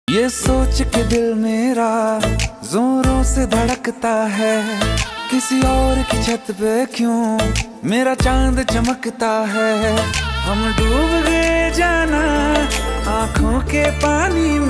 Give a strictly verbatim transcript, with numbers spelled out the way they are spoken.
ये सोच के दिल मेरा जोरों से धड़कता है, किसी और की छत पे क्यों मेरा चांद चमकता है। हम डूब गए जाना आंखों के पानी में,